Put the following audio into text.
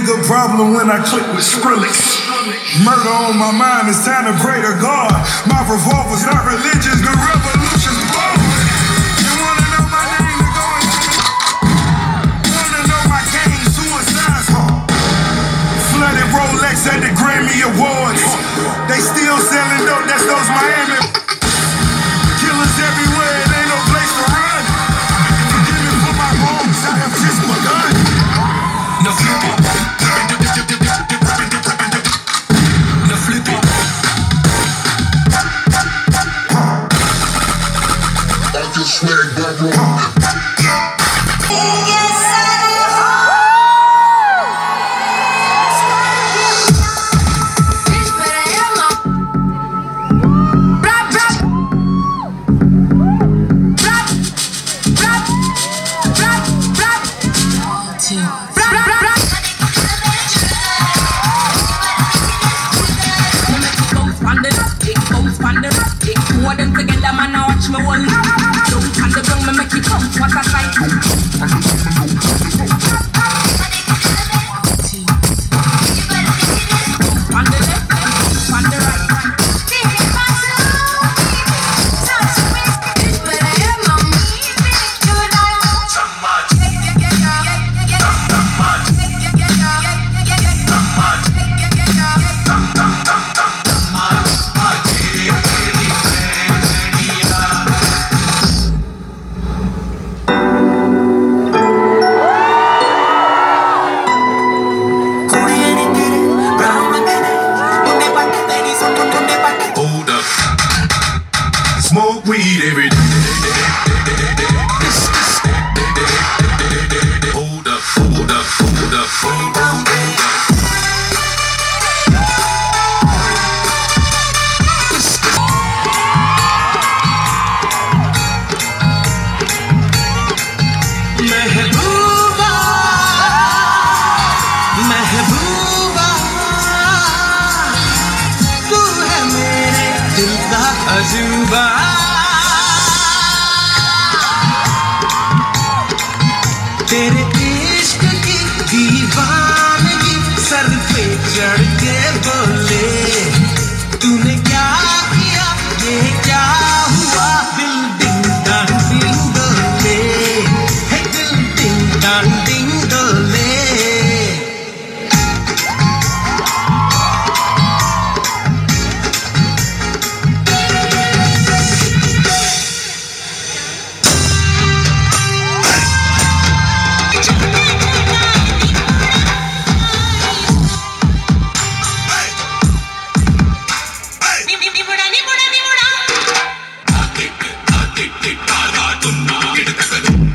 bigger problem when I click with Skrillex. Murder on my mind, it's time to pray to God. My revolver's not religious, the revolution's born. You wanna know my name, to go and wanna know my game, suicide's hard. Flooded Rolex at the Grammy Awards. They still selling dope, that's those Miami. Killers everywhere, it ain't no place to run. Forgive me for my wrongs, I have just begun. No flip. No flip. I just swag back. More them together, man, I watch me one. Don't on the ground, me make it come. What a sight. On the left, on the right. Smoke weed every day. Hold up, hold up, hold up, hold up. महबूबा महबूबा तू है मेरे दिल का अजूबा तेरे इश्क की दीवानगी सर पे चढ़ के बोले तूने क्या किया ये क्या हुआ दिल डिंग डांग डिंग डोले है दिल डिंग डांग डिंग डोले Ni